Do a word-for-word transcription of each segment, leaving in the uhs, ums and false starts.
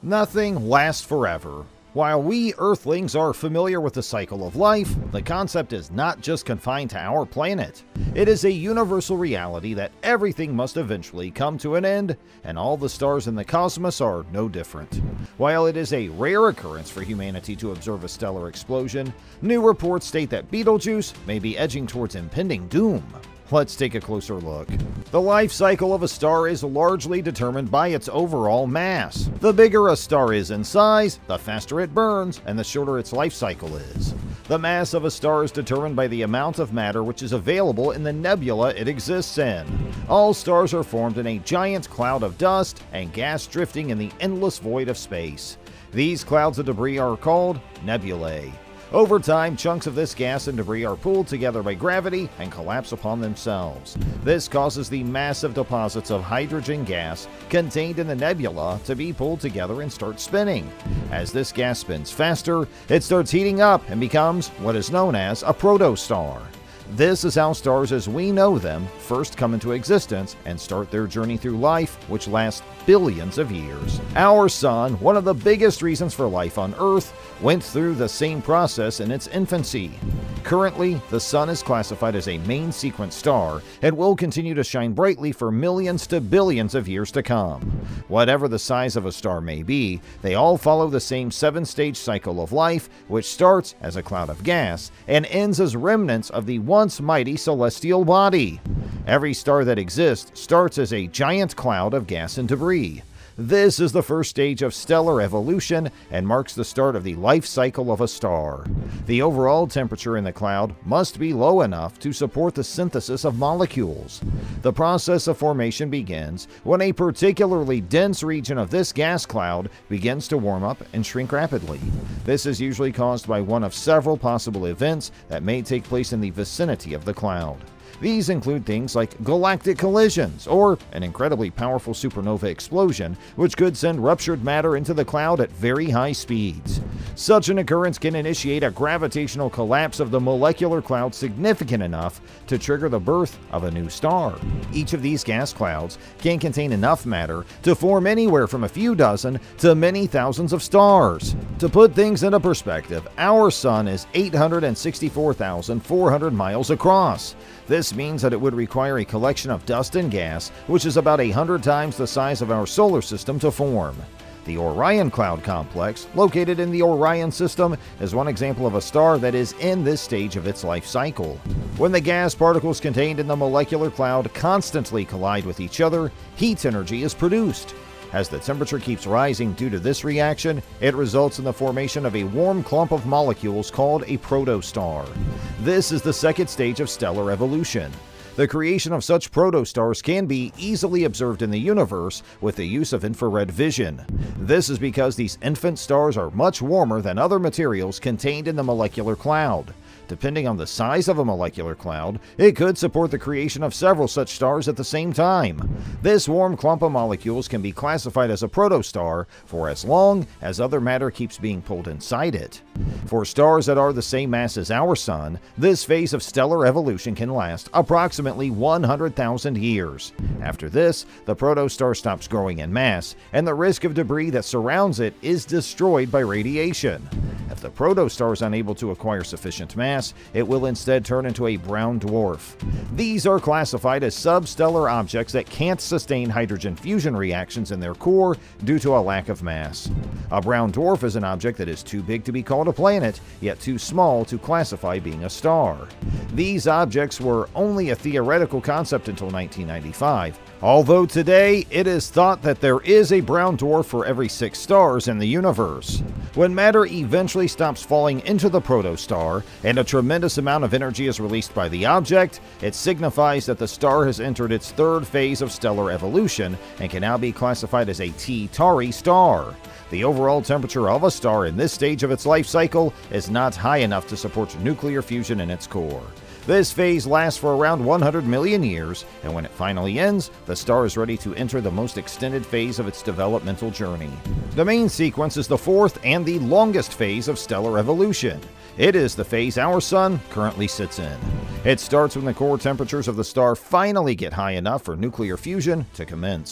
Nothing lasts forever. While we Earthlings are familiar with the cycle of life, the concept is not just confined to our planet. It is a universal reality that everything must eventually come to an end, and all the stars in the cosmos are no different. While it is a rare occurrence for humanity to observe a stellar explosion, new reports state that Betelgeuse may be edging towards impending doom. Let's take a closer look. The life cycle of a star is largely determined by its overall mass. The bigger a star is in size, the faster it burns, and the shorter its life cycle is. The mass of a star is determined by the amount of matter which is available in the nebula it exists in. All stars are formed in a giant cloud of dust and gas drifting in the endless void of space. These clouds of debris are called nebulae. Over time, chunks of this gas and debris are pulled together by gravity and collapse upon themselves. This causes the massive deposits of hydrogen gas contained in the nebula to be pulled together and start spinning. As this gas spins faster, it starts heating up and becomes what is known as a protostar. This is how stars as we know them first come into existence and start their journey through life, which lasts billions of years. Our Sun, one of the biggest reasons for life on Earth, went through the same process in its infancy. Currently, the Sun is classified as a main sequence star and will continue to shine brightly for millions to billions of years to come. Whatever the size of a star may be, they all follow the same seven-stage cycle of life, which starts as a cloud of gas and ends as remnants of the once mighty celestial body. Every star that exists starts as a giant cloud of gas and debris. This is the first stage of stellar evolution and marks the start of the life cycle of a star. The overall temperature in the cloud must be low enough to support the synthesis of molecules. The process of formation begins when a particularly dense region of this gas cloud begins to warm up and shrink rapidly. This is usually caused by one of several possible events that may take place in the vicinity of the cloud. These include things like galactic collisions or an incredibly powerful supernova explosion, which could send ruptured matter into the cloud at very high speeds. Such an occurrence can initiate a gravitational collapse of the molecular cloud significant enough to trigger the birth of a new star. Each of these gas clouds can contain enough matter to form anywhere from a few dozen to many thousands of stars. To put things into perspective, our Sun is eight hundred sixty-four thousand four hundred miles across. This means that it would require a collection of dust and gas, which is about one hundred times the size of our solar system to form. The Orion Cloud Complex, located in the Orion System, is one example of a star that is in this stage of its life cycle. When the gas particles contained in the molecular cloud constantly collide with each other, heat energy is produced. As the temperature keeps rising due to this reaction, it results in the formation of a warm clump of molecules called a protostar. This is the second stage of stellar evolution. The creation of such protostars can be easily observed in the universe with the use of infrared vision. This is because these infant stars are much warmer than other materials contained in the molecular cloud. Depending on the size of a molecular cloud, it could support the creation of several such stars at the same time. This warm clump of molecules can be classified as a protostar for as long as other matter keeps being pulled inside it. For stars that are the same mass as our Sun, this phase of stellar evolution can last approximately one hundred thousand years. After this, the protostar stops growing in mass, and the risk of debris that surrounds it is destroyed by radiation. If the protostar is unable to acquire sufficient mass, it will instead turn into a brown dwarf. These are classified as substellar objects that can't sustain hydrogen fusion reactions in their core due to a lack of mass. A brown dwarf is an object that is too big to be called a planet, yet too small to classify being a star. These objects were only a theoretical concept until nineteen ninety-five, although today it is thought that there is a brown dwarf for every six stars in the universe. When matter eventually stops falling into the protostar and a tremendous amount of energy is released by the object, it signifies that the star has entered its third phase of stellar evolution and can now be classified as a T Tauri star. The overall temperature of a star in this stage of its life cycle is not high enough to support nuclear fusion in its core. This phase lasts for around one hundred million years, and when it finally ends, the star is ready to enter the most extended phase of its developmental journey. The main sequence is the fourth and the longest phase of stellar evolution. It is the phase our Sun currently sits in. It starts when the core temperatures of the star finally get high enough for nuclear fusion to commence.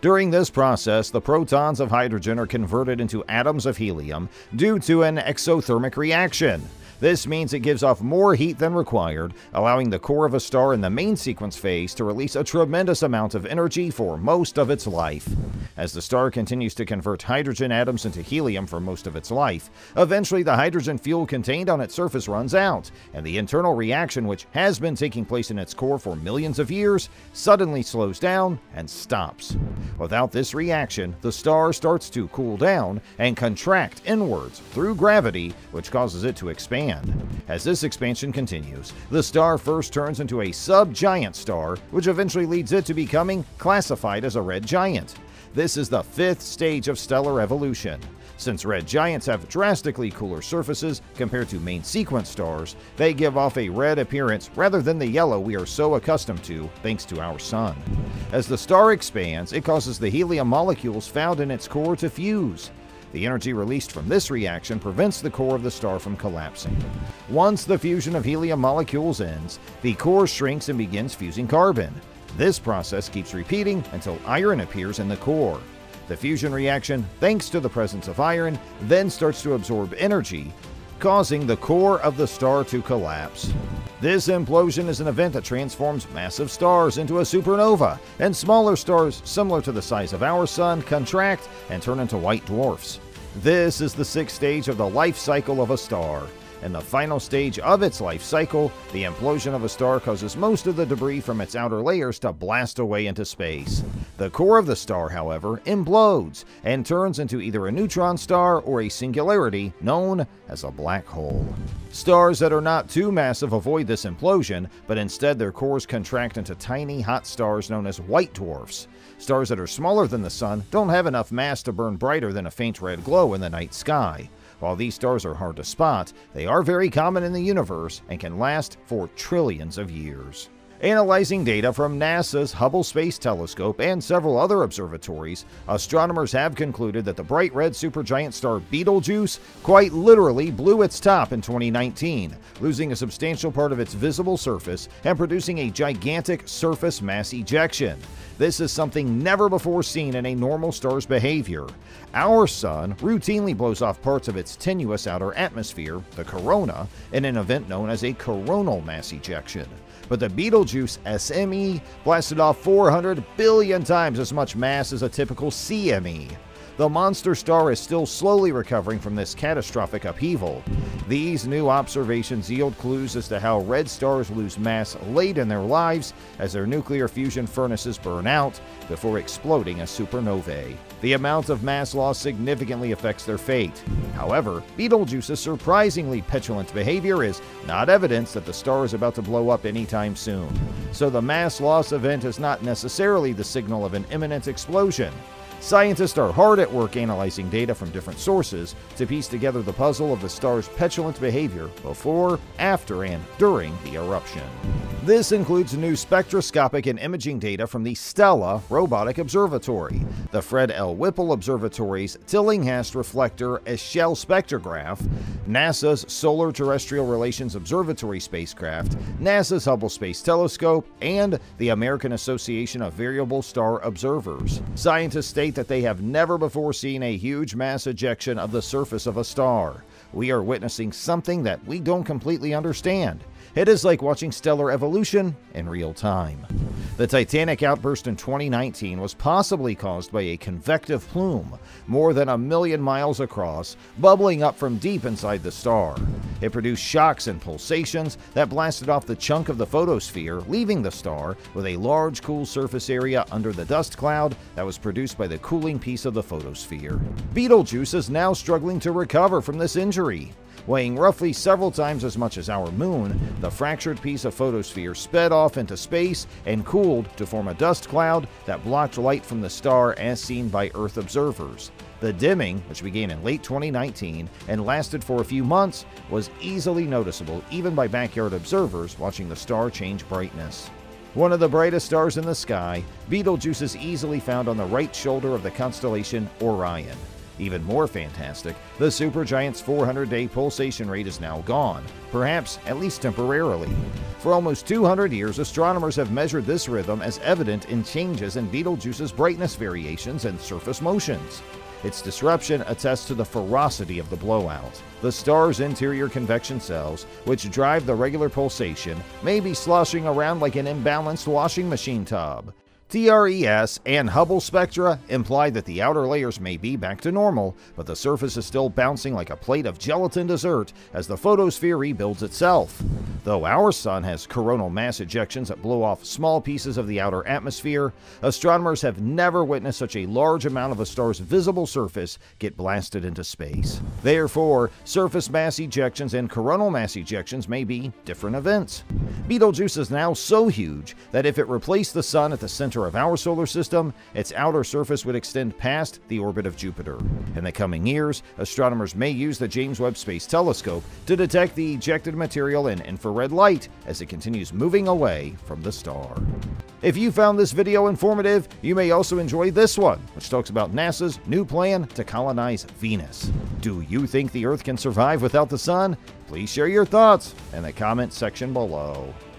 During this process, the protons of hydrogen are converted into atoms of helium due to an exothermic reaction. This means it gives off more heat than required, allowing the core of a star in the main sequence phase to release a tremendous amount of energy for most of its life. As the star continues to convert hydrogen atoms into helium for most of its life, eventually the hydrogen fuel contained on its surface runs out, and the internal reaction, which has been taking place in its core for millions of years, suddenly slows down and stops. Without this reaction, the star starts to cool down and contract inwards through gravity, which causes it to expand. As this expansion continues, the star first turns into a subgiant star, which eventually leads it to becoming classified as a red giant. This is the fifth stage of stellar evolution. Since red giants have drastically cooler surfaces compared to main sequence stars, they give off a red appearance rather than the yellow we are so accustomed to thanks to our sun. As the star expands, it causes the helium molecules found in its core to fuse. The energy released from this reaction prevents the core of the star from collapsing. Once the fusion of helium molecules ends, the core shrinks and begins fusing carbon. This process keeps repeating until iron appears in the core. The fusion reaction, thanks to the presence of iron, then starts to absorb energy, causing the core of the star to collapse. This implosion is an event that transforms massive stars into a supernova, and smaller stars similar to the size of our sun contract and turn into white dwarfs. This is the sixth stage of the life cycle of a star. In the final stage of its life cycle, the implosion of a star causes most of the debris from its outer layers to blast away into space. The core of the star, however, implodes and turns into either a neutron star or a singularity known as a black hole. Stars that are not too massive avoid this implosion, but instead their cores contract into tiny hot stars known as white dwarfs. Stars that are smaller than the sun don't have enough mass to burn brighter than a faint red glow in the night sky. While these stars are hard to spot, they are very common in the universe and can last for trillions of years. Analyzing data from NASA's Hubble Space Telescope and several other observatories, astronomers have concluded that the bright red supergiant star Betelgeuse quite literally blew its top in twenty nineteen, losing a substantial part of its visible surface and producing a gigantic surface mass ejection. This is something never before seen in a normal star's behavior. Our sun routinely blows off parts of its tenuous outer atmosphere, the corona, in an event known as a coronal mass ejection. But the Betelgeuse S M E blasted off four hundred billion times as much mass as a typical C M E. The monster star is still slowly recovering from this catastrophic upheaval. These new observations yield clues as to how red stars lose mass late in their lives as their nuclear fusion furnaces burn out before exploding as supernovae. The amount of mass loss significantly affects their fate. However, Betelgeuse's surprisingly petulant behavior is not evidence that the star is about to blow up anytime soon. So the mass loss event is not necessarily the signal of an imminent explosion. Scientists are hard at work analyzing data from different sources to piece together the puzzle of the star's petulant behavior before, after, and during the eruption. This includes new spectroscopic and imaging data from the Stella Robotic Observatory, the Fred L. Whipple Observatory's Tillinghast Reflector Eschell Spectrograph, NASA's Solar Terrestrial Relations Observatory spacecraft, NASA's Hubble Space Telescope, and the American Association of Variable Star Observers. Scientists state that they have never before seen a huge mass ejection of the surface of a star. We are witnessing something that we don't completely understand. It is like watching stellar evolution in real time. The Titanic outburst in twenty nineteen was possibly caused by a convective plume, more than a million miles across, bubbling up from deep inside the star. It produced shocks and pulsations that blasted off the chunk of the photosphere, leaving the star with a large cool surface area under the dust cloud that was produced by the cooling piece of the photosphere. Betelgeuse is now struggling to recover from this injury. Weighing roughly several times as much as our moon, the fractured piece of photosphere sped off into space and cooled to form a dust cloud that blocked light from the star as seen by Earth observers. The dimming, which began in late twenty nineteen and lasted for a few months, was easily noticeable even by backyard observers watching the star change brightness. One of the brightest stars in the sky, Betelgeuse is easily found on the right shoulder of the constellation Orion. Even more fantastic, the supergiant's four hundred day pulsation rate is now gone, perhaps at least temporarily. For almost two hundred years, astronomers have measured this rhythm as evident in changes in Betelgeuse's brightness variations and surface motions. Its disruption attests to the ferocity of the blowout. The star's interior convection cells, which drive the regular pulsation, may be sloshing around like an imbalanced washing machine tub. T R E S and Hubble spectra imply that the outer layers may be back to normal, but the surface is still bouncing like a plate of gelatin dessert as the photosphere rebuilds itself. Though our sun has coronal mass ejections that blow off small pieces of the outer atmosphere, astronomers have never witnessed such a large amount of a star's visible surface get blasted into space. Therefore, surface mass ejections and coronal mass ejections may be different events. Betelgeuse is now so huge that if it replaced the sun at the center of our solar system, its outer surface would extend past the orbit of Jupiter. In the coming years, astronomers may use the James Webb Space Telescope to detect the ejected material in infrared light as it continues moving away from the star. If you found this video informative, you may also enjoy this one, which talks about NASA's new plan to colonize Venus. Do you think the Earth can survive without the sun? Please share your thoughts in the comment section below.